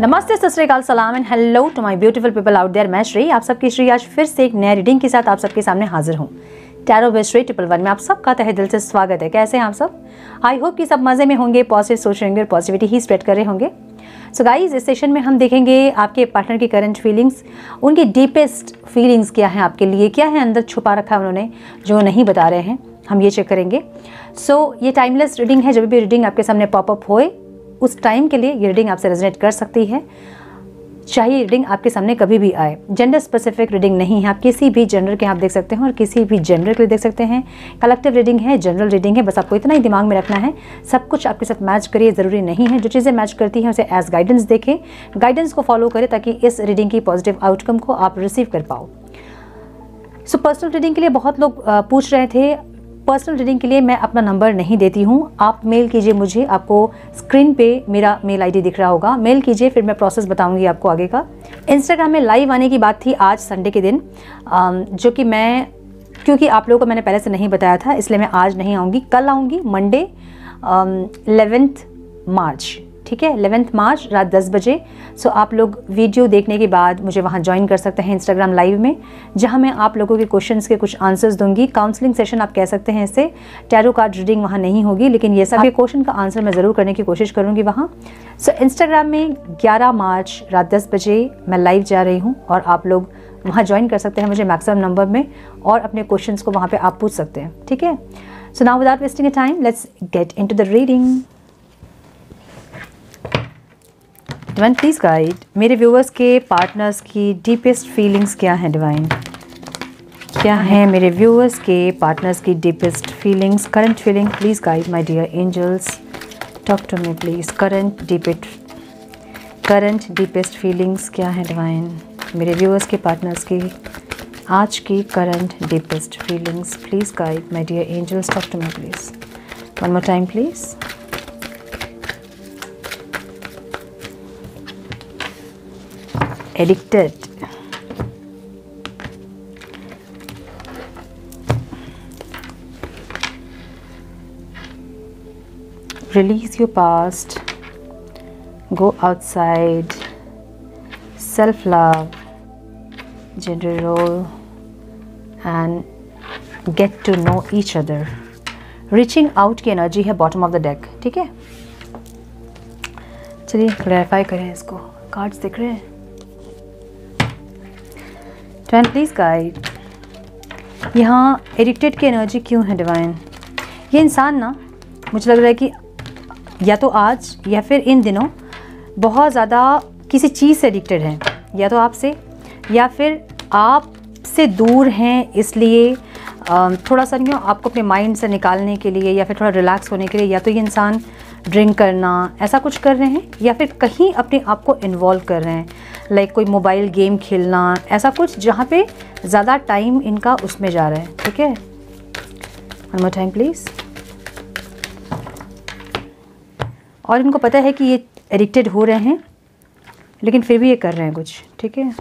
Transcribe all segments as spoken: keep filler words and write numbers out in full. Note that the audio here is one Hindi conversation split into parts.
नमस्ते, सत श्री अकाल, सलाम and hello to my beautiful people out there. मैं श्री, आप सबकी श्री आज फिर से एक नया रीडिंग के साथ आप सबके सामने हाजिर हूँ। Tarot by Shri triple one में आप सबका तहे दिल से स्वागत है। कैसे हैं आप सब? आई होप कि सब मज़े में होंगे, पॉजिटिव सोच रहे होंगे और पॉजिटिविटी ही स्प्रेड कर रहे होंगे। सो गाइज, इस सेशन में हम देखेंगे आपके पार्टनर की करंट फीलिंग्स, उनकी डीपेस्ट फीलिंग्स क्या हैं आपके लिए, क्या है अंदर छुपा रखा है उन्होंने जो नहीं बता रहे हैं, हम ये चेक करेंगे। सो so, ये टाइमलेस रीडिंग है। जब भी रीडिंग आपके सामने पॉपअप होए उस टाइम के लिए ये रीडिंग आपसे रेजोनेट कर सकती है, चाहे रीडिंग आपके सामने कभी भी आए। जेंडर स्पेसिफिक रीडिंग नहीं है, आप किसी भी जेंडर के आप देख सकते हैं और किसी भी जेंडर के लिए देख सकते हैं। कलेक्टिव रीडिंग है, जनरल रीडिंग है, बस आपको इतना ही दिमाग में रखना है। सब कुछ आपके साथ मैच करिए, ज़रूरी नहीं है। जो चीज़ें मैच करती हैं उसे एज गाइडेंस देखें, गाइडेंस को फॉलो करें ताकि इस रीडिंग की पॉजिटिव आउटकम को आप रिसीव कर पाओ। सो पर्सनल रीडिंग के लिए बहुत लोग पूछ रहे थे। पर्सनल रीडिंग के लिए मैं अपना नंबर नहीं देती हूँ, आप मेल कीजिए मुझे। आपको स्क्रीन पे मेरा मेल आईडी दिख रहा होगा, मेल कीजिए, फिर मैं प्रोसेस बताऊंगी आपको आगे का। इंस्टाग्राम में लाइव आने की बात थी आज संडे के दिन, जो कि मैं क्योंकि आप लोगों को मैंने पहले से नहीं बताया था इसलिए मैं आज नहीं आऊँगी, कल आऊँगी, मंडे इलेवेंथ मार्च। ठीक है, इलेवेंथ मार्च रात दस बजे। सो आप लोग वीडियो देखने के बाद मुझे वहाँ ज्वाइन कर सकते हैं इंस्टाग्राम लाइव में, जहाँ मैं आप लोगों के क्वेश्चंस के कुछ आंसर्स दूंगी। काउंसलिंग सेशन आप कह सकते हैं इसे। टैरो कार्ड रीडिंग वहाँ नहीं होगी, लेकिन ये सभी क्वेश्चन का आंसर मैं ज़रूर करने की कोशिश करूँगी वहाँ। सो इंस्टाग्राम में ग्यारह मार्च रात दस बजे मैं लाइव जा रही हूँ और आप लोग वहाँ ज्वाइन कर सकते हैं मुझे मैक्सिमम नंबर में, और अपने क्वेश्चन को वहाँ पर आप पूछ सकते हैं। ठीक है, so now without wasting a time let's get into the reading. Divine please guide मेरे व्यूअर्स के पार्टनर्स की डीपेस्ट फीलिंग्स क्या हैं। डिवाइन क्या है मेरे व्यूअर्स के पार्टनर्स की deepest feelings, current feeling. Please guide my dear angels, talk to me please. Current deepest current deepest feelings क्या है डिवाइन मेरे व्यूअर्स के पार्टनर्स की आज की current deepest feelings. Please guide my dear angels, talk to me please. One more time please. Addicted, release your past, go outside, self-love, gender role and get to know each other. Reaching out की एनर्जी है बॉटम ऑफ द डेक। ठीक है, चलिए क्लैरिफाई करें इसको। कार्ड्स दिख रहे हैं। डिवाइन प्लीज गाइड यहाँ एडिक्टेड की एनर्जी क्यों है डिवाइन? ये इंसान ना, मुझे लग रहा है कि या तो आज या फिर इन दिनों बहुत ज़्यादा किसी चीज़ से एडिक्टेड हैं, या तो आपसे या फिर आपसे दूर हैं, इसलिए थोड़ा सा नहीं आपको अपने माइंड से निकालने के लिए या फिर थोड़ा रिलैक्स होने के लिए या तो ये इंसान ड्रिंक करना ऐसा कुछ कर रहे हैं, या फिर कहीं अपने आप को इन्वॉल्व कर रहे हैं, लाइक कोई मोबाइल गेम खेलना, ऐसा कुछ जहाँ पे ज़्यादा टाइम इनका उसमें जा रहा है। ठीक है, वन मोर टाइम प्लीज़। और इनको पता है कि ये एडिक्टेड हो रहे हैं लेकिन फिर भी ये कर रहे हैं कुछ। ठीक है,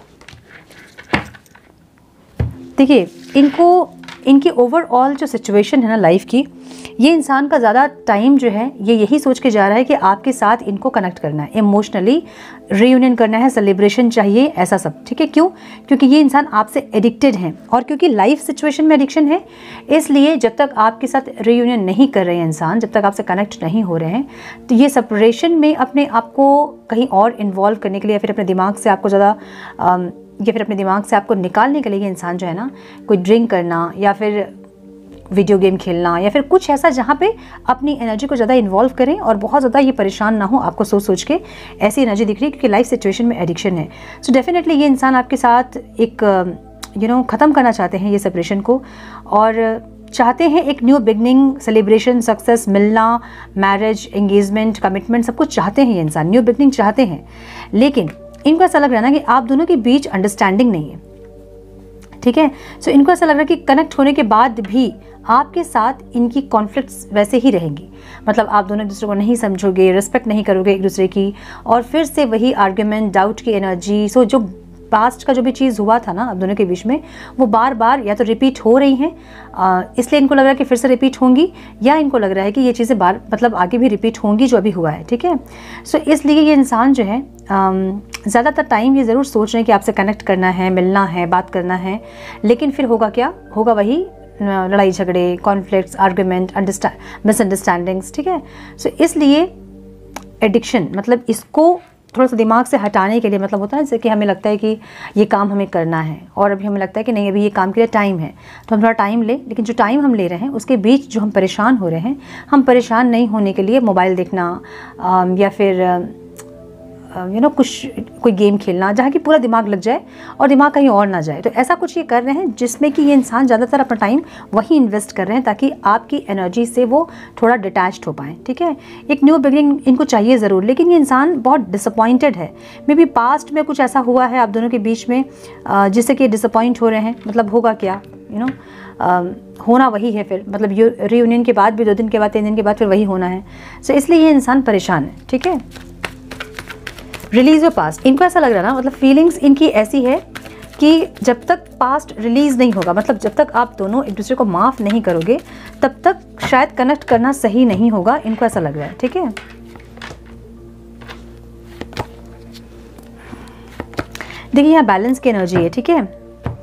देखिए इनको इनकी ओवरऑल जो सिचुएशन है ना लाइफ की, ये इंसान का ज़्यादा टाइम जो है ये यही सोच के जा रहा है कि आपके साथ इनको कनेक्ट करना है, इमोशनली रियूनियन करना है, सेलिब्रेशन चाहिए, ऐसा सब। ठीक है, क्यों? क्योंकि ये इंसान आपसे एडिक्टेड हैं, और क्योंकि लाइफ सिचुएशन में एडिक्शन है इसलिए जब तक आपके साथ रियूनियन नहीं कर रहे हैं इंसान, जब तक आपसे कनेक्ट नहीं हो रहे हैं, तो ये सेपरेशन में अपने आप को कहीं और इन्वॉल्व करने के लिए या फिर अपने दिमाग से आपको ज़्यादा या फिर अपने दिमाग से आपको निकालने के लिए ये इंसान जो है ना, कोई ड्रिंक करना या फिर वीडियो गेम खेलना या फिर कुछ ऐसा जहाँ पे अपनी एनर्जी को ज़्यादा इन्वॉल्व करें और बहुत ज़्यादा ये परेशान ना हो आपको सोच सोच के, ऐसी एनर्जी दिख रही है क्योंकि लाइफ सिचुएशन में एडिक्शन है। सो डेफिनेटली ये इंसान आपके साथ एक यू नो ख़त्म करना चाहते हैं ये सेपरेशन को, और चाहते हैं एक न्यू बिगनिंग, सेलिब्रेशन, सक्सेस, मिलना, मैरिज, एंगेजमेंट, कमिटमेंट, सब कुछ चाहते हैं ये इंसान, न्यू बिगनिंग चाहते हैं। लेकिन इनको ऐसा लग रहा है ना कि आप दोनों के बीच अंडरस्टैंडिंग नहीं है। ठीक है, सो इनको ऐसा लग रहा है कि कनेक्ट होने के बाद भी आपके साथ इनकी कॉन्फ्लिक्ट्स वैसे ही रहेंगी, मतलब आप दोनों एक दूसरे को नहीं समझोगे, रिस्पेक्ट नहीं करोगे एक दूसरे की, और फिर से वही आर्ग्यूमेंट, डाउट की एनर्जी। सो जो पास्ट का जो भी चीज़ हुआ था ना आप दोनों के बीच में, वो बार बार या तो रिपीट हो रही हैं, इसलिए इनको लग रहा है कि फिर से रिपीट होंगी, या इनको लग रहा है कि ये चीज़ें बार मतलब आगे भी रिपीट होंगी जो अभी हुआ है, ठीक है। सो so, इसलिए ये इंसान जो है ज़्यादातर टाइम ये ज़रूर सोच रहे हैं कि आपसे कनेक्ट करना है, मिलना है, बात करना है, लेकिन फिर होगा क्या, होगा वही लड़ाई झगड़े, कॉन्फ्लिक्ट्स, आर्गुमेंट, अंडरस्टैंड मिसअंडरस्टैंडिंग्स, ठीक है। सो so, इसलिए एडिक्शन मतलब इसको थोड़ा सा दिमाग से हटाने के लिए, मतलब होता है जैसे कि हमें लगता है कि ये काम हमें करना है और अभी हमें लगता है कि नहीं अभी ये काम के लिए टाइम है, तो हम थोड़ा टाइम ले, लेकिन जो टाइम हम ले रहे हैं उसके बीच जो हम परेशान हो रहे हैं, हम परेशान नहीं होने के लिए मोबाइल देखना या फिर यू नो कुछ कोई गेम खेलना जहाँ की पूरा दिमाग लग जाए और दिमाग कहीं और ना जाए, तो ऐसा कुछ ये कर रहे हैं जिसमें कि ये इंसान ज़्यादातर अपना टाइम वहीं इन्वेस्ट कर रहे हैं ताकि आपकी एनर्जी से वो थोड़ा डिटैच्ड हो पाएँ, ठीक है। एक न्यू बिगिनिंग इनको चाहिए ज़रूर, लेकिन ये इंसान बहुत डिसअपॉइंटेड है। मे बी पास्ट में कुछ ऐसा हुआ है आप दोनों के बीच में जिससे कि डिसअपॉइंट हो रहे हैं, मतलब होगा क्या, यू नो होना वही है फिर, मतलब रीयूनियन के बाद भी दो दिन के बाद, तीन दिन के बाद फिर वही होना है। सो इसलिए ये इंसान परेशान है, ठीक है। रिलीज योर पास्ट, इनको ऐसा लग रहा है ना, मतलब फीलिंग्स इनकी ऐसी है कि जब तक पास्ट रिलीज नहीं होगा, मतलब जब तक आप दोनों एक दूसरे को माफ़ नहीं करोगे तब तक शायद कनेक्ट करना सही नहीं होगा, इनको ऐसा लग रहा है, ठीक है। देखिए यहाँ बैलेंस की एनर्जी है, ठीक है।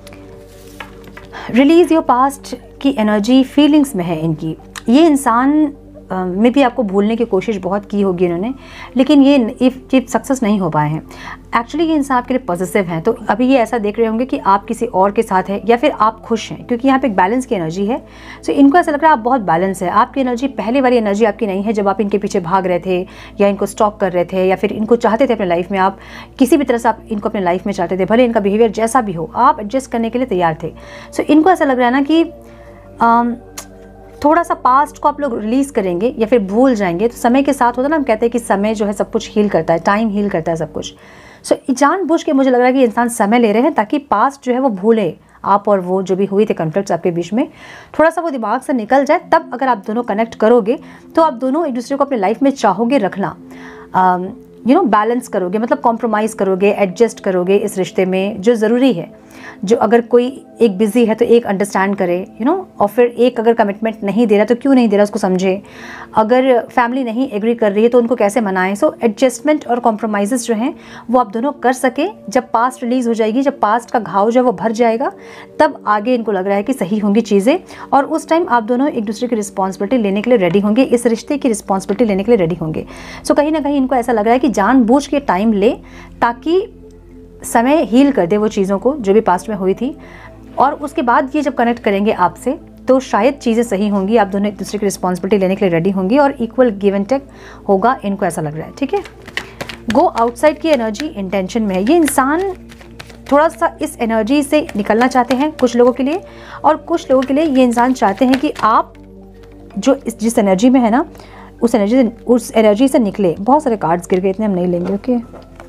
रिलीज योर पास्ट की एनर्जी फीलिंग्स में है इनकी। ये इंसान में भी आपको भूलने की कोशिश बहुत की होगी इन्होंने, लेकिन ये ये सक्सेस नहीं हो पाए हैं। एक्चुअली ये इंसान आपके लिए पॉजिटिव हैं, तो अभी ये ऐसा देख रहे होंगे कि आप किसी और के साथ है या फिर आप खुश हैं, क्योंकि यहाँ पे एक बैलेंस की एनर्जी है। सो इनको ऐसा लग रहा है आप बहुत बैलेंस है, आपकी एनर्जी पहले वाली एनर्जी आपकी नहीं है जब आप इनके पीछे भाग रहे थे या इनको स्टॉक कर रहे थे या फिर इनको चाहते थे अपने लाइफ में, आप किसी भी तरह से आप इनको अपने लाइफ में चाहते थे, भले इनका बिहेवियर जैसा भी हो आप एडजस्ट करने के लिए तैयार थे। सो इनको ऐसा लग रहा है ना कि आम, थोड़ा सा पास्ट को आप लोग रिलीज़ करेंगे या फिर भूल जाएंगे, तो समय के साथ होता है ना, हम कहते हैं कि समय जो है सब कुछ हील करता है, टाइम हील करता है सब कुछ। सो so, जानबूझ के मुझे लग रहा है कि इंसान समय ले रहे हैं ताकि पास्ट जो है वो भूले, आप और वो जो भी हुई थे कॉन्फ्लिक्ट्स आपके बीच में, थोड़ा सा वो दिमाग से निकल जाए, तब अगर आप दोनों कनेक्ट करोगे तो आप दोनों एक दूसरे को अपने लाइफ में चाहोगे रखना, यू नो बैलेंस करोगे, मतलब कॉम्प्रोमाइज़ करोगे, एडजस्ट करोगे इस रिश्ते में जो ज़रूरी है। जो अगर कोई एक बिज़ी है तो एक अंडरस्टैंड करे, यू नो, और फिर एक अगर कमिटमेंट नहीं दे रहा तो क्यों नहीं दे रहा उसको समझे, अगर फैमिली नहीं एग्री कर रही है तो उनको कैसे मनाएं। सो एडजस्टमेंट और कॉम्प्रोमाइज़ जो हैं वो आप दोनों कर सके। जब पास्ट रिलीज़ हो जाएगी, जब पास्ट का घाव जो है वो भर जाएगा, तब आगे इनको लग रहा है कि सही होंगी चीज़ें, और उस टाइम आप दोनों एक दूसरे की रिस्पॉन्सिबिलिटी लेने के लिए रेडी होंगे, इस रिश्ते की रिस्पॉन्सिबिलिटी लेने के लिए रेडी होंगे। सो कहीं ना कहीं इनको ऐसा लग रहा है कि जानबूझ के टाइम ले ताकि समय हील कर दे वो चीज़ों को जो भी पास्ट में हुई थी, और उसके बाद ये जब कनेक्ट करेंगे आपसे तो शायद चीज़ें सही होंगी, आप दोनों एक दूसरे की रिस्पॉन्सिबिलिटी लेने के लिए रेडी होंगी और इक्वल गिव एंड टेक होगा, इनको ऐसा लग रहा है, ठीक है। गो आउटसाइड की एनर्जी इंटेंशन में है। ये इंसान थोड़ा सा इस एनर्जी से निकलना चाहते हैं कुछ लोगों के लिए, और कुछ लोगों के लिए ये इंसान चाहते हैं कि आप जो इस जिस एनर्जी में है ना उस एनर्जी से उस एनर्जी से निकले। बहुत सारे कार्ड्स गिर गए, इतने हम नहीं लेंगे, ओके।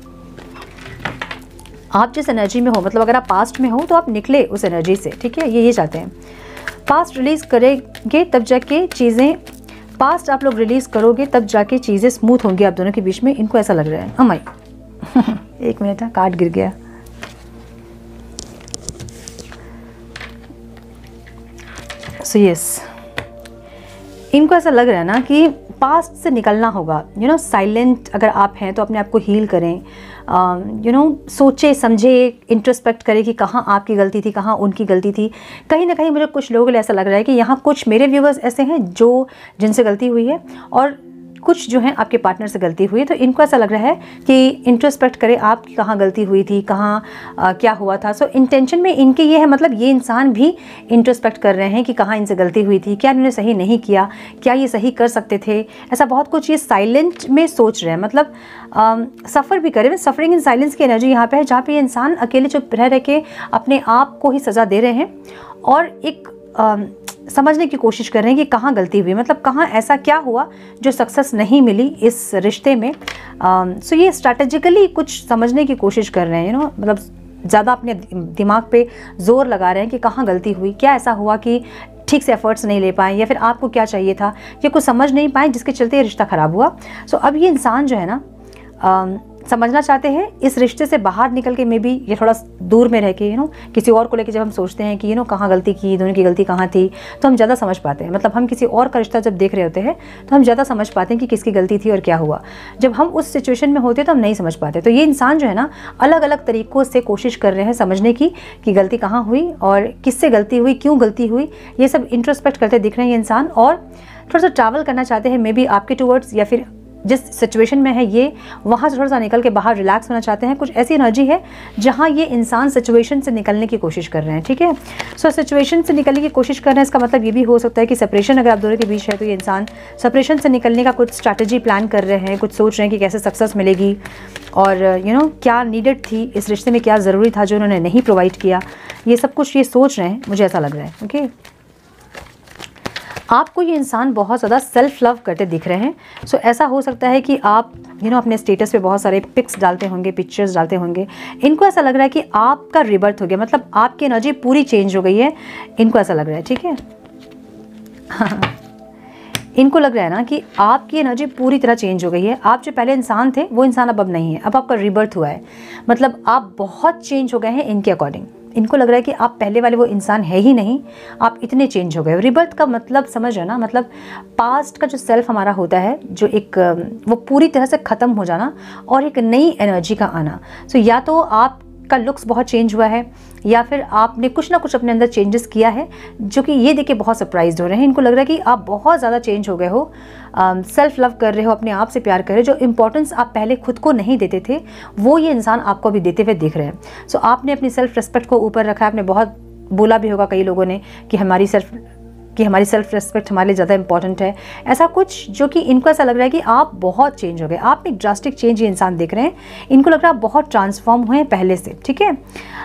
आप जिस एनर्जी में हो, मतलब अगर आप पास्ट में हो तो आप निकले उस एनर्जी से, ठीक है, ये ये चाहते हैं। पास्ट रिलीज़ करेंगे तब जाके चीज़ें, पास्ट आप लोग रिलीज़ करोगे तब जाके चीज़ें स्मूथ होंगी आप दोनों के बीच में, इनको ऐसा लग रहा है। हमारी एक मिनट है, कार्ड गिर गया। सो यस, इनको ऐसा लग रहा है ना कि पास्ट से निकलना होगा, यू नो। साइलेंट अगर आप हैं तो अपने आप को हील करें, यू नो, सोचे समझे, इंट्रोस्पेक्ट करें कि कहाँ आपकी गलती थी, कहाँ उनकी गलती थी। कहीं ना कहीं मुझे कुछ लोगों के लिए ऐसा लग रहा है कि यहाँ कुछ मेरे व्यूवर्स ऐसे हैं जो जिनसे गलती हुई है, और कुछ जो हैं आपके पार्टनर से गलती हुई है। तो इनको ऐसा लग रहा है कि इंट्रोस्पेक्ट करें आप कि कहाँ गलती हुई थी, कहाँ आ, क्या हुआ था। सो इंटेंशन में इनके ये है, मतलब ये इंसान भी इंट्रोस्पेक्ट कर रहे हैं कि कहाँ इनसे गलती हुई थी, क्या इन्होंने सही नहीं किया, क्या ये सही कर सकते थे, ऐसा बहुत कुछ ये साइलेंट में सोच रहे हैं। मतलब सफ़र भी करें, सफरिंग इन साइलेंस की एनर्जी यहाँ पे है, जहाँ पे ये इंसान अकेले चुप रह रह के अपने आप को ही सज़ा दे रहे हैं और एक आ, समझने की कोशिश कर रहे हैं कि कहाँ गलती हुई, मतलब कहाँ ऐसा क्या हुआ जो सक्सेस नहीं मिली इस रिश्ते में। सो ये स्ट्रैटेजिकली कुछ समझने की कोशिश कर रहे हैं, यू नो, मतलब ज़्यादा अपने दिमाग पे जोर लगा रहे हैं कि कहाँ गलती हुई, क्या ऐसा हुआ कि ठीक से एफर्ट्स नहीं ले पाए, या फिर आपको क्या चाहिए था, या कुछ समझ नहीं पाए जिसके चलते ये रिश्ता ख़राब हुआ। सो अब ये इंसान जो है ना समझना चाहते हैं इस रिश्ते से बाहर निकल के, मे बी ये थोड़ा दूर में रह के यू नो किसी और को लेके जब हम सोचते हैं कि यू नो कहाँ गलती की, दोनों की गलती कहाँ थी, तो हम ज़्यादा समझ पाते हैं। मतलब हम किसी और का रिश्ता जब देख रहे होते हैं तो हम ज़्यादा समझ पाते हैं कि किसकी गलती थी और क्या हुआ। जब हम उस सिचुएशन में होते हैं तो हम नहीं समझ पाते। तो ये इंसान जो है ना अलग अलग तरीक़ों से कोशिश कर रहे हैं समझने की कि गलती कहाँ हुई और किससे गलती हुई, क्यों गलती हुई, ये सब इंट्रोस्पेक्ट करते दिख रहे हैं ये इंसान। और थोड़ा सा ट्रैवल करना चाहते हैं मे बी आपके टूवर्ड्स, या फिर जिस सिचुएशन में है ये वहाँ से थोड़ा सा निकल के बाहर रिलैक्स होना चाहते हैं। कुछ ऐसी एनर्जी है जहाँ ये इंसान सिचुएशन से निकलने की कोशिश कर रहे हैं। ठीक है, सो सिचुएशन से निकलने की कोशिश कर रहे हैं, इसका मतलब ये भी हो सकता है कि सेपरेशन अगर आप दोनों के बीच है तो ये इंसान सेपरेशन से निकलने का कुछ स्ट्रैटेजी प्लान कर रहे हैं, कुछ सोच रहे हैं कि कैसे सक्सेस मिलेगी और यू नो क्या नीडेड थी इस रिश्ते में, क्या ज़रूरी था जो उन्होंने नहीं प्रोवाइड किया, ये सब कुछ ये सोच रहे हैं, मुझे ऐसा लग रहा है। ओके, आपको ये इंसान बहुत ज़्यादा सेल्फ लव करते दिख रहे हैं। सो so, ऐसा हो सकता है कि आप यू you नो know, अपने स्टेटस पे बहुत सारे पिक्स डालते होंगे, पिक्चर्स डालते होंगे। इनको ऐसा लग रहा है कि आपका रिबर्थ हो गया, मतलब आपकी एनर्जी पूरी चेंज हो गई है, इनको ऐसा लग रहा है। ठीक है इनको लग रहा है ना कि आपकी एनर्जी पूरी तरह चेंज हो गई है। आप जो पहले इंसान थे वो इंसान अब अब नहीं है, अब आपका रिबर्थ हुआ है, मतलब आप बहुत चेंज हो गए हैं इनके अकॉर्डिंग। इनको लग रहा है कि आप पहले वाले वो इंसान है ही नहीं, आप इतने चेंज हो गए। रिबर्थ का मतलब समझ रहे ना, मतलब पास्ट का जो सेल्फ हमारा होता है, जो एक वो पूरी तरह से ख़त्म हो जाना और एक नई एनर्जी का आना। सो या तो आप का लुक्स बहुत चेंज हुआ है या फिर आपने कुछ ना कुछ अपने अंदर चेंजेस किया है, जो कि ये देख के बहुत सरप्राइज हो रहे हैं। इनको लग रहा है कि आप बहुत ज़्यादा चेंज हो गए हो, सेल्फ लव कर रहे हो, अपने आप से प्यार कर रहे हो। जो इंपॉर्टेंस आप पहले खुद को नहीं देते थे वो ये इंसान आपको भी देते हुए दिख रहे हैं। सो so, आपने अपनी सेल्फ रिस्पेक्ट को ऊपर रखा है। आपने बहुत बोला भी होगा कई लोगों ने कि हमारी सेल्फ कि हमारी सेल्फ रिस्पेक्ट हमारे लिए ज़्यादा इंपॉर्टेंट है, ऐसा कुछ, जो कि इनको ऐसा लग रहा है कि आप बहुत चेंज हो गए। आप एक ड्रास्टिक चेंज ये इंसान देख रहे हैं। इनको लग रहा है आप बहुत ट्रांसफॉर्म हुए हैं पहले से। ठीक है,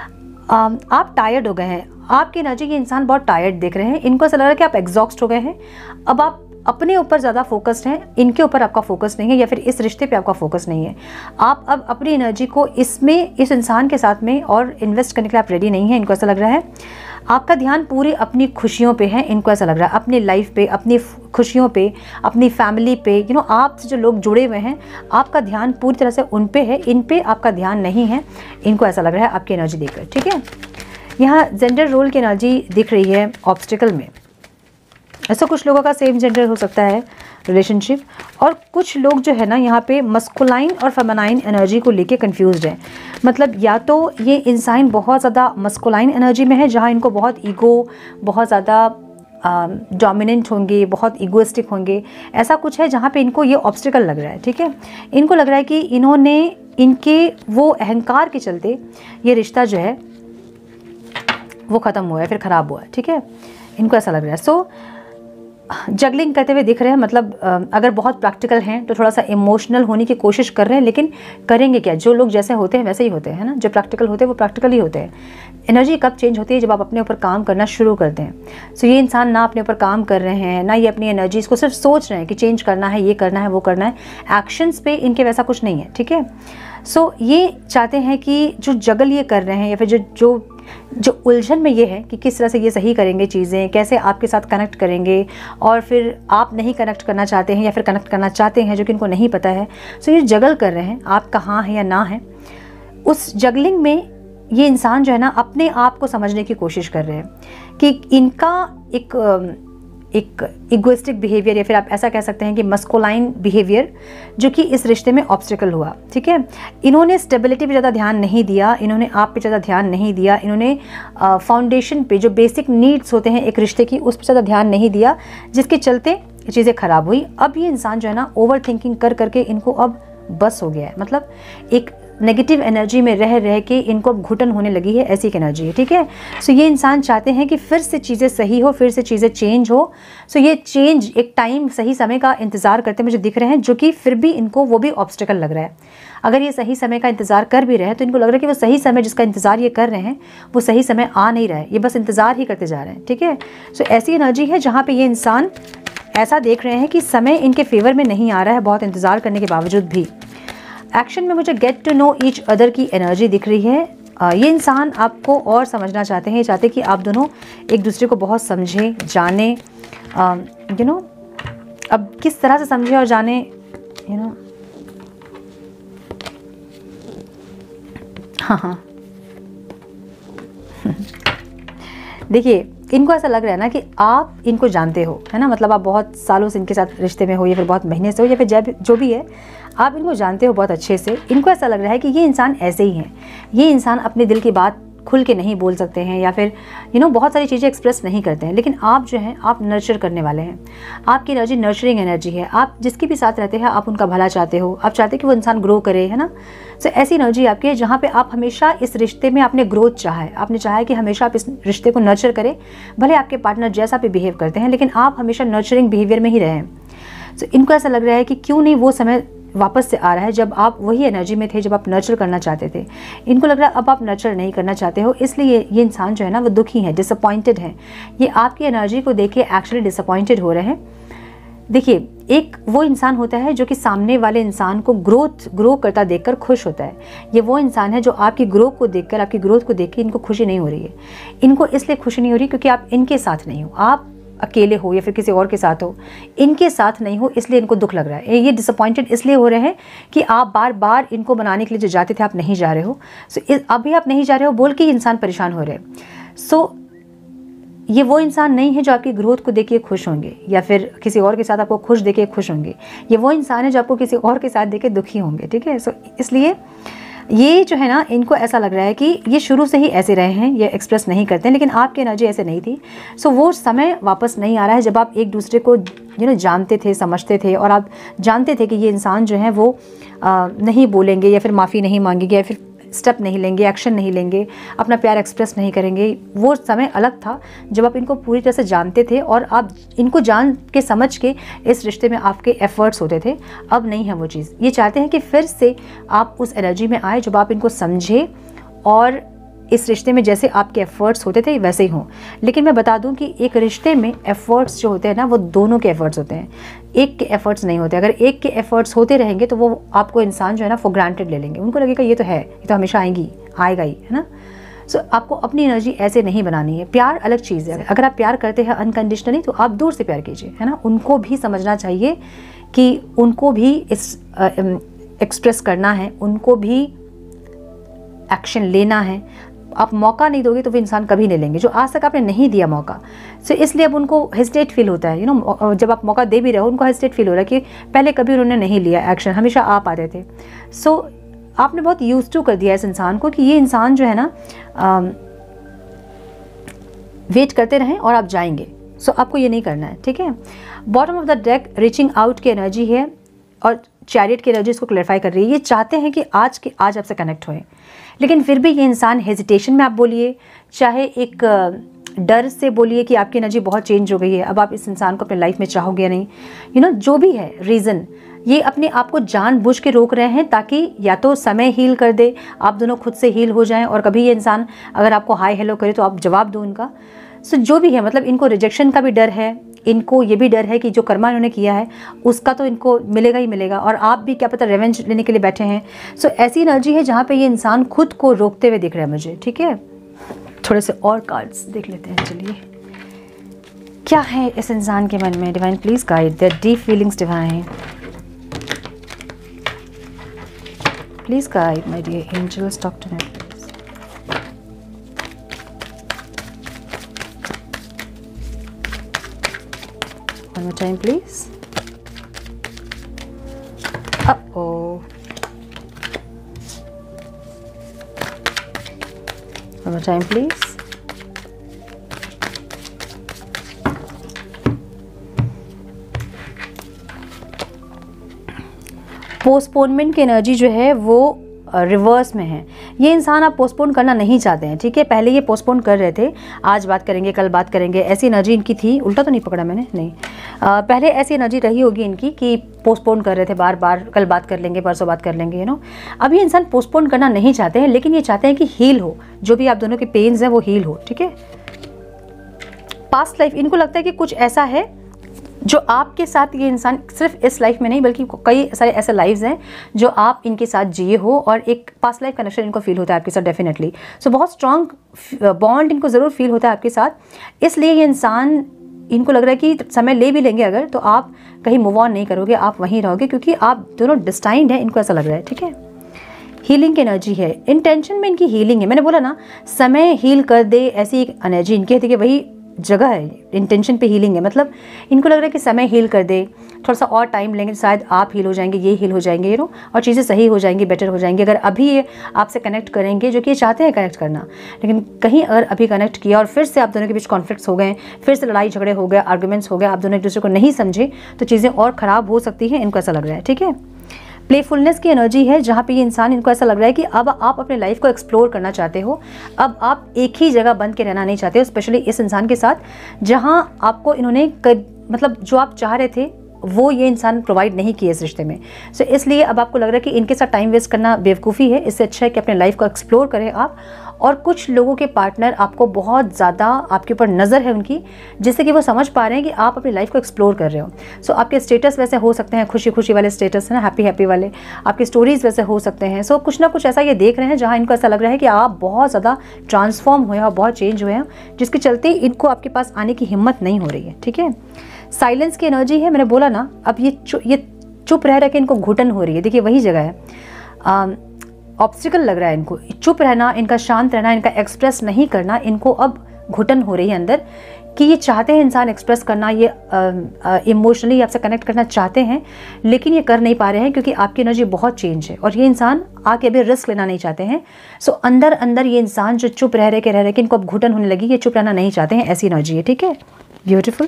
आप टायर्ड हो गए हैं, आपकी एनर्जी ये इंसान बहुत टायर्ड देख रहे हैं। इनको ऐसा लग रहा है कि आप एग्जॉस्ट हो गए हैं, अब आप अपने ऊपर ज़्यादा फोकस्ड हैं, इनके ऊपर आपका फोकस नहीं है या फिर इस रिश्ते पे आपका फोकस नहीं है। आप अब अपनी एनर्जी को इसमें, इस इंसान के साथ में और इन्वेस्ट करने के लिए आप रेडी नहीं है। इनको ऐसा लग रहा है आपका ध्यान पूरी अपनी खुशियों पे है। इनको ऐसा लग रहा है अपनी लाइफ पे, अपनी खुशियों पे, अपनी फैमिली पे, यू नो आपसे जो लोग जुड़े हुए हैं आपका ध्यान पूरी तरह से उन पे है, इन पे आपका ध्यान नहीं है। इनको ऐसा लग रहा है आपकी एनर्जी देखकर। ठीक है, यहाँ जेंडर रोल की एनर्जी दिख रही है ऑब्स्टिकल में। ऐसा कुछ लोगों का सेम जेंडर हो सकता है रिलेशनशिप, और कुछ लोग जो है ना यहाँ पे मस्कुलाइन और फेमिनाइन एनर्जी को लेके कंफ्यूज्ड हैं। मतलब या तो ये इंसान बहुत ज़्यादा मस्कुलाइन एनर्जी में है जहाँ इनको बहुत ईगो, बहुत ज़्यादा डोमिनेंट होंगे, बहुत ईगोइस्टिक होंगे, ऐसा कुछ है जहाँ पे इनको ये ऑब्स्टिकल लग रहा है। ठीक है, इनको लग रहा है कि इन्होंने, इनके वो अहंकार के चलते ये रिश्ता जो है वो ख़त्म हुआ है, फिर ख़राब हुआ है। ठीक है, इनको ऐसा लग रहा है। सो so, जगलिंग करते हुए दिख रहे हैं। मतलब अगर बहुत प्रैक्टिकल हैं तो थोड़ा सा इमोशनल होने की कोशिश कर रहे हैं, लेकिन करेंगे क्या? जो लोग जैसे होते हैं वैसे ही होते हैं ना, जो प्रैक्टिकल होते हैं वो प्रैक्टिकल ही होते हैं। एनर्जी कब चेंज होती है? जब आप अपने ऊपर काम करना शुरू करते हैं। सो ये इंसान ना अपने ऊपर काम कर रहे हैं, ना ये अपनी एनर्जीज को सिर्फ सोच रहे हैं कि चेंज करना है, ये करना है, वो करना है। एक्शंस पे इनके वैसा कुछ नहीं है। ठीक है, सो ये चाहते हैं कि जो जगल ये कर रहे हैं या फिर जो जो जो उलझन में ये है कि किस तरह से ये सही करेंगे चीज़ें, कैसे आपके साथ कनेक्ट करेंगे, और फिर आप नहीं कनेक्ट करना चाहते हैं या फिर कनेक्ट करना चाहते हैं जो कि इनको नहीं पता है। सो ये जगल कर रहे हैं, आप कहाँ हैं या ना हैं। उस जगलिंग में ये इंसान जो है ना अपने आप को समझने की कोशिश कर रहे हैं कि इनका एक एक इगोइस्टिक बिहेवियर, या फिर आप ऐसा कह सकते हैं कि मस्कुलाइन बिहेवियर, जो कि इस रिश्ते में ऑब्स्टिकल हुआ। ठीक है, इन्होंने स्टेबिलिटी पे ज़्यादा ध्यान नहीं दिया, इन्होंने आप पे ज़्यादा ध्यान नहीं दिया, इन्होंने फाउंडेशन पे, जो बेसिक नीड्स होते हैं एक रिश्ते की, उस पर ज़्यादा ध्यान नहीं दिया, जिसके चलते चीज़ें ख़राब हुई। अब ये इंसान जो है ना ओवर थिंकिंग कर करके इनको अब बस हो गया है। मतलब एक नेगेटिव एनर्जी में रह रह के इनको अब घुटन होने लगी है, ऐसी एक एनर्जी है। ठीक है, सो ये इंसान चाहते हैं कि फिर से चीज़ें सही हो, फिर से चीज़ें चेंज हो। सो ये चेंज एक टाइम, सही समय का इंतज़ार करते मुझे दिख रहे हैं, जो कि फिर भी इनको वो भी ऑब्स्टिकल लग रहा है। अगर ये सही समय का इंतज़ार कर भी रहे हैं तो इनको लग रहा है कि वो सही समय जिसका इंतज़ार ये कर रहे हैं वो सही समय आ नहीं रहा है, ये बस इंतज़ार ही करते जा रहे हैं। ठीक है, सो ऐसी एनर्जी है जहाँ पर ये इंसान ऐसा देख रहे हैं कि समय इनके फेवर में नहीं आ रहा है, बहुत इंतज़ार करने के बावजूद भी। एक्शन में मुझे get to know each other की एनर्जी दिख रही है। आ, ये इंसान आपको और समझना चाहते हैं, ये चाहते हैं कि आप दोनों एक दूसरे को बहुत समझें, जाने, यू नो अब किस तरह से समझें और जाने, यू नो हाँ हाँ देखिए, इनको ऐसा लग रहा है ना कि आप इनको जानते हो, है ना, मतलब आप बहुत सालों से इनके साथ रिश्ते में हो या फिर बहुत महीने से हो या फिर जब जो भी है, आप इनको जानते हो बहुत अच्छे से। इनको ऐसा लग रहा है कि ये इंसान ऐसे ही है, ये इंसान अपने दिल की बात खुल के नहीं बोल सकते हैं या फिर यू नो बहुत सारी चीज़ें एक्सप्रेस नहीं करते हैं, लेकिन आप जो हैं आप नर्चर करने वाले हैं। आपकी एनर्जी नर्चरिंग एनर्जी है। आप जिसके भी साथ रहते हैं आप उनका भला चाहते हो, आप चाहते हो कि वो इंसान ग्रो करे, है ना। सो ऐसी एनर्जी आपकी है जहाँ पे आप हमेशा इस रिश्ते में आपने ग्रोथ चाहा है, आपने चाहा है कि हमेशा आप इस रिश्ते को नर्चर करें, भले आपके पार्टनर जैसा भी बिहेव करते हैं, लेकिन आप हमेशा नर्चरिंग बिहेवियर में ही रहें। सो इनको ऐसा लग रहा है कि क्यों नहीं वो समय वापस से आ रहा है जब आप वही एनर्जी में थे, जब आप नर्चर करना चाहते थे। इनको लग रहा है अब आप नर्चर नहीं करना चाहते हो, इसलिए ये इंसान जो है ना वो दुखी है, डिसअपॉइंटेड है। ये आपकी एनर्जी को देख के एक्चुअली डिसअपॉइंटेड हो रहे हैं। देखिए, एक वो इंसान होता है जो कि सामने वाले इंसान को ग्रोथ ग्रो करता देखकर खुश होता है। ये वो इंसान है जो आपकी ग्रोथ को देखकर, आपकी ग्रोथ को देख के इनको खुशी नहीं हो रही है। इनको इसलिए खुशी नहीं हो रही क्योंकि आप इनके साथ नहीं हो, आप अकेले हो या फिर किसी और के साथ हो, इनके साथ नहीं हो, इसलिए इनको दुख लग रहा है। ये डिसअपॉइंटेड इसलिए हो रहे हैं कि आप बार बार इनको बनाने के लिए जो जाते थे आप नहीं जा रहे हो। सो so, अभी आप नहीं जा रहे हो बोल के इंसान परेशान हो रहे हैं। सो so, ये वो इंसान नहीं है जो आपकी ग्रोथ को देख के खुश होंगे या फिर किसी और के साथ आपको खुश देख के खुश होंगे। ये वो इंसान है जो आपको किसी और के साथ देख के दुखी होंगे, ठीक है। सो so, इसलिए ये जो है ना, इनको ऐसा लग रहा है कि ये शुरू से ही ऐसे रहे हैं, ये एक्सप्रेस नहीं करते हैं, लेकिन आपकी एनर्जी ऐसे नहीं थी। सो वो समय वापस नहीं आ रहा है जब आप एक दूसरे को यू नो जानते थे, समझते थे, और आप जानते थे कि ये इंसान जो है वो आ, नहीं बोलेंगे या फिर माफ़ी नहीं मांगेंगे या फिर स्टेप नहीं लेंगे, एक्शन नहीं लेंगे, अपना प्यार एक्सप्रेस नहीं करेंगे। वो समय अलग था जब आप इनको पूरी तरह से जानते थे और आप इनको जान के समझ के इस रिश्ते में आपके एफर्ट्स होते थे। अब नहीं है वो चीज़। ये चाहते हैं कि फिर से आप उस एनर्जी में आए जब आप इनको समझे और इस रिश्ते में जैसे आपके एफर्ट्स होते थे वैसे ही हों। लेकिन मैं बता दूं कि एक रिश्ते में एफर्ट्स जो होते हैं ना, वो दोनों के एफर्ट्स होते हैं, एक के एफर्ट्स नहीं होते। अगर एक के एफर्ट्स होते रहेंगे तो वो आपको इंसान जो है ना फॉर ग्रांटेड ले लेंगे। उनको लगेगा ये तो है, ये तो हमेशा आएंगी, आएगा ही, है ना। सो so, आपको अपनी एनर्जी ऐसे नहीं बनानी है। प्यार अलग चीज़ है। अगर आप प्यार करते हैं अनकंडीशनली तो आप दूर से प्यार कीजिए, है ना। उनको भी समझना चाहिए कि उनको भी इस एक्सप्रेस करना है, उनको भी एक्शन लेना है। आप मौका नहीं दोगे तो वो इंसान कभी नहीं लेंगे, जो आज तक आपने नहीं दिया मौका। सो so, इसलिए अब उनको हेजिटेट फील होता है, यू you नो know, जब आप मौका दे भी रहे हो उनको हेजिटेट फील हो रहा है कि पहले कभी उन्होंने नहीं लिया एक्शन, हमेशा आप आते थे। सो so, आपने बहुत यूज टू कर दिया इस इंसान को कि ये इंसान जो है ना आ, वेट करते रहें और आप जाएंगे। सो so, आपको ये नहीं करना है, ठीक है। Bottom of the deck reaching out की एनर्जी है और चैरियट की एनर्जी इसको क्लैरिफाई कर रही है। ये चाहते हैं कि आज के आज आपसे कनेक्ट होए, लेकिन फिर भी ये इंसान हेजिटेशन में आप बोलिए, चाहे एक डर से बोलिए कि आपकी एनर्जी बहुत चेंज हो गई है, अब आप इस इंसान को अपने लाइफ में चाहोगे या नहीं, यू नो जो भी है रीज़न, ये अपने आप को जानबूझ के रोक रहे हैं ताकि या तो समय हील कर दे, आप दोनों खुद से हील हो जाएं, और कभी ये इंसान अगर आपको हाय हेलो करे तो आप जवाब दो उनका। सो जो भी है, मतलब इनको रिजेक्शन का भी डर है, इनको ये भी डर है कि जो कर्मा इन्होंने किया है उसका तो इनको मिलेगा ही मिलेगा, और आप भी क्या पता रिवेंज लेने के लिए बैठे हैं। सो ऐसी एनर्जी है जहाँ पे ये इंसान खुद को रोकते हुए दिख रहा है मुझे, ठीक है। थोड़े से और कार्ड्स देख लेते हैं, चलिए क्या है इस इंसान के मन में। Divine please guide their deep feelings, divine please guide my dear angels, talk to me. One more time, please. Uh-oh. One more time, please. Postponement की एनर्जी जो है वो रिवर्स में है। ये इंसान आप पोस्टपोन करना नहीं चाहते हैं, ठीक है। पहले ये पोस्टपोन कर रहे थे, आज बात करेंगे, कल बात करेंगे, ऐसी एनर्जी इनकी थी। उल्टा तो नहीं पकड़ा मैंने, नहीं। आ, पहले ऐसी एनर्जी रही होगी इनकी कि पोस्टपोन कर रहे थे बार बार, कल बात कर लेंगे, परसों बात कर लेंगे, यू नो। अब ये इंसान पोस्टपोन करना नहीं चाहते हैं, लेकिन ये चाहते हैं कि हील हो, जो भी आप दोनों के पेन्स हैं वो हील हो, ठीक है। पास्ट लाइफ, इनको लगता है कि कुछ ऐसा है जो आपके साथ ये इंसान सिर्फ इस लाइफ में नहीं बल्कि कई सारे ऐसे लाइफ्स हैं जो आप इनके साथ जिए हो, और एक पास्ट लाइफ कनेक्शन इनको फील होता है आपके साथ डेफिनेटली। सो बहुत स्ट्रॉन्ग बॉन्ड इनको ज़रूर फील होता है आपके साथ। इसलिए ये इंसान, इनको लग रहा है कि समय ले भी लेंगे अगर, तो आप कहीं मूव ऑन नहीं करोगे, आप वहीं रहोगे, क्योंकि आप दोनों डिस्टाइंड हैं, इनको ऐसा लग रहा है, ठीक है। हीलिंग की एनर्जी है, इंटेंशन में इनकी हीलिंग है। मैंने बोला ना समय हील कर दे, ऐसी एक एनर्जी इनकी है। देखिए वही जगह है, इंटेंशन पे हीलिंग है, मतलब इनको लग रहा है कि समय हील कर दे, थोड़ा सा और टाइम लेंगे, शायद आप हील हो जाएंगे, ये हील हो जाएंगे, यू नो, और चीज़ें सही हो जाएंगी, बेटर हो जाएंगी अगर अभी ये आपसे कनेक्ट करेंगे, जो कि ये चाहते हैं कनेक्ट करना। लेकिन कहीं अगर अभी कनेक्ट किया और फिर से आप दोनों के बीच कॉन्फ्लिक्ट्स हो गए, फिर से लड़ाई झगड़े हो गए, आर्गूमेंट्स हो गए, आप दोनों एक दूसरे को नहीं समझे, तो चीज़ें और ख़राब हो सकती हैं, इनको ऐसा लग रहा है। ठीक है, प्लेफुलनेस की एनर्जी है, जहाँ पे ये इंसान, इनको ऐसा लग रहा है कि अब आप अपने लाइफ को एक्सप्लोर करना चाहते हो, अब आप एक ही जगह बंद के रहना नहीं चाहते हो, स्पेशली इस इंसान के साथ जहाँ आपको इन्होंने मतलब जो आप चाह रहे थे वो ये इंसान प्रोवाइड नहीं किए इस रिश्ते में। सो so, इसलिए अब आपको लग रहा है कि इनके साथ टाइम वेस्ट करना बेवकूफ़ी है, इससे अच्छा है कि अपने लाइफ को एक्सप्लोर करें आप। और कुछ लोगों के पार्टनर आपको बहुत ज़्यादा, आपके ऊपर नज़र है उनकी, जिससे कि वो समझ पा रहे हैं कि आप अपनी लाइफ को एक्सप्लोर कर रहे हो। सो so, आपके स्टेटस वैसे हो सकते हैं, खुशी खुशी वाले स्टेटस है ना, हैप्पी हैप्पी वाले, आपके स्टोरीज़ वैसे हो सकते हैं। सो so, कुछ ना कुछ ऐसा ये देख रहे हैं जहाँ इनको ऐसा लग रहा है कि आप बहुत ज़्यादा ट्रांसफॉर्म हुए हैं और बहुत चेंज हुए हैं, जिसके चलते इनको आपके पास आने की हिम्मत नहीं हो रही है। ठीक है, साइलेंस की एनर्जी है, मैंने बोला ना अब ये चु, ये चुप रह रह के इनको घुटन हो रही है। देखिए वही जगह है, ऑब्स्टिकल लग रहा है इनको, चुप रहना, इनका शांत रहना, इनका एक्सप्रेस नहीं करना, इनको अब घुटन हो रही है अंदर कि ये चाहते हैं इंसान एक्सप्रेस करना, ये इमोशनली आपसे कनेक्ट करना चाहते हैं, लेकिन ये कर नहीं पा रहे हैं क्योंकि आपकी एनर्जी बहुत चेंज है और ये इंसान आके अभी रिस्क लेना नहीं चाहते हैं। सो so, अंदर अंदर ये इंसान जो चुप रह रहे के रह रहे कि इनको अब घुटन होने लगी, ये चुप रहना नहीं चाहते हैं, ऐसी एनर्जी है। ठीक है, ब्यूटीफुल।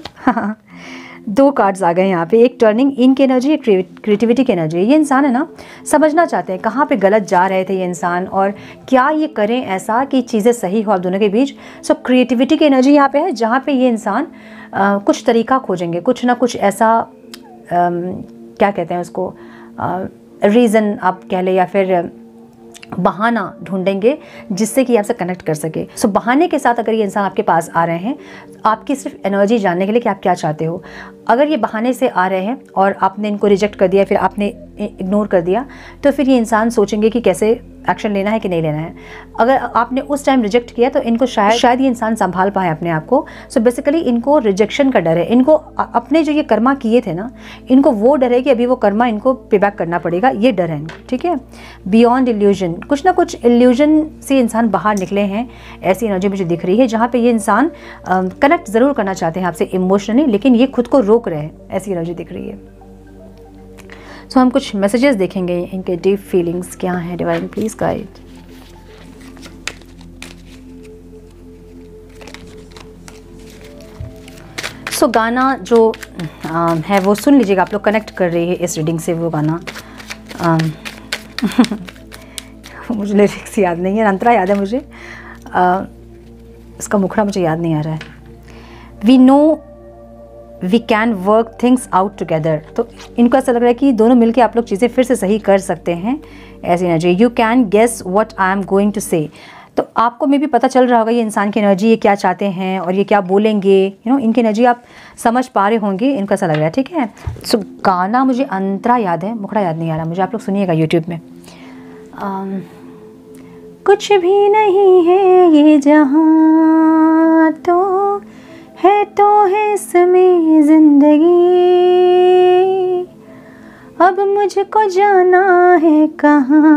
दो कार्ड्स आ गए यहाँ पे, एक टर्निंग इन की एनर्जी, एक क्रिएटिविटी की एनर्जी। ये इंसान है ना, समझना चाहते हैं कहाँ पे गलत जा रहे थे ये इंसान और क्या ये करें ऐसा कि चीज़ें सही हो आप दोनों के बीच। सो क्रिएटिविटी की एनर्जी यहाँ पे है, जहाँ पे ये इंसान आ, कुछ तरीका खोजेंगे, कुछ ना कुछ ऐसा आ, क्या कहते हैं उसको, रीज़न आप कह लें या फिर बहाना ढूंढेंगे जिससे कि आपसे कनेक्ट कर सके। सो so, बहाने के साथ अगर ये इंसान आपके पास आ रहे हैं आपकी सिर्फ एनर्जी जानने के लिए कि आप क्या चाहते हो, अगर ये बहाने से आ रहे हैं और आपने इनको रिजेक्ट कर दिया, फिर आपने इग्नोर कर दिया, तो फिर ये इंसान सोचेंगे कि कैसे एक्शन लेना है कि नहीं लेना है। अगर आपने उस टाइम रिजेक्ट किया तो इनको शायद शायद ये इंसान संभाल पाए अपने आप को। सो बेसिकली इनको रिजेक्शन का डर है, इनको अपने जो ये कर्मा किए थे ना, इनको वो डर है कि अभी वो कर्मा इनको पे बैक करना पड़ेगा, ये डर है इनको। ठीक है, बियॉन्ड इल्यूजन, कुछ ना कुछ इल्यूजन से इंसान बाहर निकले हैं, ऐसी एनर्जी मुझे दिख रही है, जहाँ पे ये इंसान कनेक्ट ज़रूर करना चाहते हैं आपसे इमोशनली, लेकिन ये खुद को रोक रहे हैं, ऐसी एनर्जी दिख रही है। सो so, हम कुछ मैसेजेस देखेंगे, इनके डीप फीलिंग्स क्या है, divine please guide. So so, गाना जो आ, है वो सुन लीजिएगा, आप लोग कनेक्ट कर रही है इस रीडिंग से वो गाना। आ, मुझे लिरिक्स याद नहीं है, अंतरा याद है मुझे, आ, इसका मुखड़ा मुझे याद नहीं आ रहा है। We know we can work things out together, तो इनको ऐसा लग रहा है कि दोनों मिलके आप लोग चीज़ें फिर से सही कर सकते हैं, ऐसी energy. You can guess what I am going to say, तो आपको में भी पता चल रहा होगा ये इंसान की एनर्जी, ये क्या चाहते हैं और ये क्या बोलेंगे, यू नो, इनकी एनर्जी आप समझ पा रहे होंगे, इनको ऐसा लग रहा है। ठीक है, सो so, गाना मुझे अंतरा याद है, मुखड़ा याद नहीं आ रहा मुझे, आप लोग सुनिएगा यूट्यूब में। um, कुछ भी नहीं है ये जहाँ, तो है तो है इसमें जिंदगी, अब मुझको जाना है कहाँ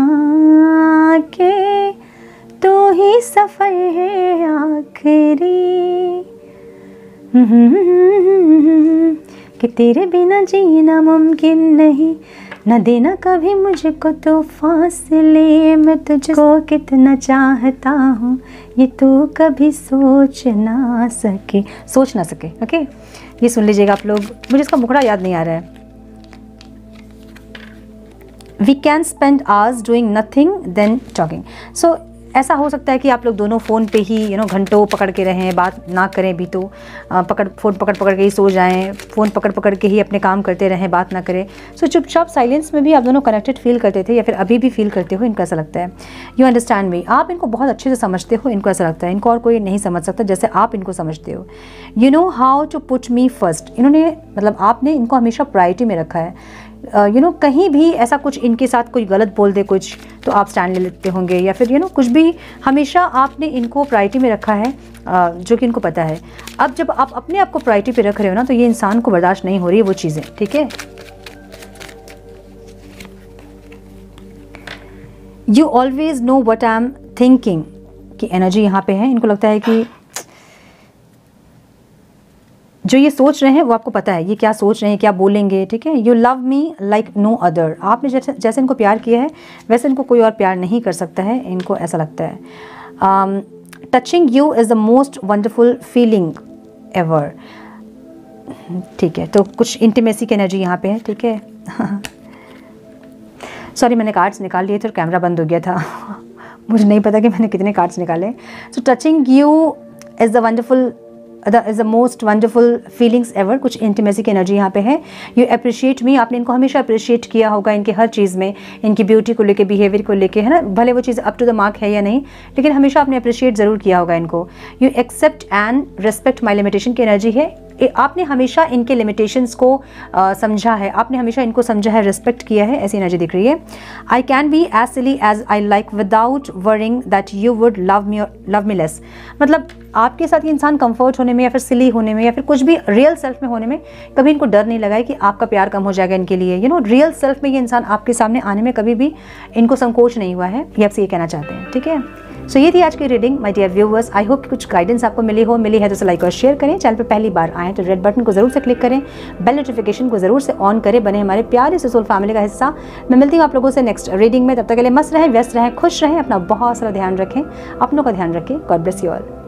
के, तो ही सफर है आखिरी, कि तेरे बिना जीना मुमकिन नहीं, न देना कभी मुझको तो फासले, मैं तुझको कितना चाहता हूँ ये तू कभी सोच ना सके, सोच ना सके। ओके, ये सुन लीजिएगा आप लोग, मुझे इसका मुखड़ा याद नहीं आ रहा है। We can spend hours doing nothing then talking, so ऐसा हो सकता है कि आप लोग दोनों फ़ोन पे ही यू नो घंटों पकड़ के रहें, बात ना करें भी तो आ, पकड़ फ़ोन पकड़ पकड़ के ही सो जाएं, फ़ोन पकड़ पकड़ के ही अपने काम करते रहें, बात ना करें। सो so, चुपचाप साइलेंस में भी आप दोनों कनेक्टेड फील करते थे या फिर अभी भी फील करते हो, इनको ऐसा लगता है। यू अंडरस्टैंड मी, आप इनको बहुत अच्छे से समझते हो, इनको ऐसा लगता है इनको और कोई नहीं समझ सकता जैसे आप इनको समझते हो। You know how to put me first, इन्होंने मतलब आपने इनको हमेशा प्रायोरिटी में रखा है। You uh, know you know, कहीं भी ऐसा कुछ इनके साथ कोई गलत बोल दे कुछ तो आप स्टैंड ले लेते होंगे, या फिर यू you नो know, कुछ भी हमेशा आपने इनको प्रायोरिटी में रखा है, uh, जो कि इनको पता है। अब जब आप अपने आप को प्रायोरिटी पे रख रहे हो ना, तो ये इंसान को बर्दाश्त नहीं हो रही है वो चीज़ें। ठीक है, you always know what I am thinking की एनर्जी यहाँ पे है। इनको लगता है कि जो ये सोच रहे हैं वो आपको पता है ये क्या सोच रहे हैं, क्या बोलेंगे, ठीक है। You love me like no other, आपने जैसे जैसे इनको प्यार किया है वैसे इनको कोई और प्यार नहीं कर सकता है, इनको ऐसा लगता है। Touching you is the most wonderful feeling ever, ठीक है। तो कुछ इंटीमेसी की एनर्जी यहाँ पे है, ठीक है। सॉरी मैंने कार्ड्स निकाल लिए थे और कैमरा बंद हो गया था मुझे नहीं पता कि मैंने कितने कार्ड्स निकाले। So touching you is the wonderful the is the most wonderful feelings ever, कुछ इंटीमेसी की एनर्जी यहाँ पे है। यू अप्रिशिएट मी, आपने इनको हमेशा अप्रिशिएट किया होगा इनके हर चीज़ में, इनकी ब्यूटी को लेके, बिहेवियर को लेके, है ना, भले वो चीज़ अप टू द मार्क है या नहीं, लेकिन हमेशा आपने अप्रिशिएट ज़रूर किया होगा इनको। You accept and respect my limitation की एनर्जी है, आपने हमेशा इनके लिमिटेशंस को आ, समझा है, आपने हमेशा इनको समझा है, रिस्पेक्ट किया है, ऐसी एनर्जी दिख रही है। I can be as silly as I like without worrying that you would love me love me less, मतलब आपके साथ ये इंसान कंफर्ट होने में या फिर सिली होने में या फिर कुछ भी रियल सेल्फ में होने में कभी इनको डर नहीं लगा है कि आपका प्यार कम हो जाएगा इनके लिए। यू नो रियल सेल्फ में ये इंसान आपके सामने आने में कभी भी इनको संकोच नहीं हुआ है, ये आपसे ये कहना चाहते हैं, ठीक है। सो so, ये थी आज की reading my dear viewers. I hope कि कुछ गाइडेंस आपको मिली हो, मिली है तो लाइक और शेयर करें। चैनल पे पहली बार आए तो रेड बटन को जरूर से क्लिक करें, बेल नोटिफिकेशन को जरूर से ऑन करें, बने हमारे प्यारे से सोल फैमिली का हिस्सा। मैं मिलती हूँ आप लोगों से नेक्स्ट रीडिंग में, तब तक के लिए मस्त रहें, व्यस्त रहें, खुश रहें, अपना बहुत सारा ध्यान रखें, अपनों का ध्यान रखें। God bless you all.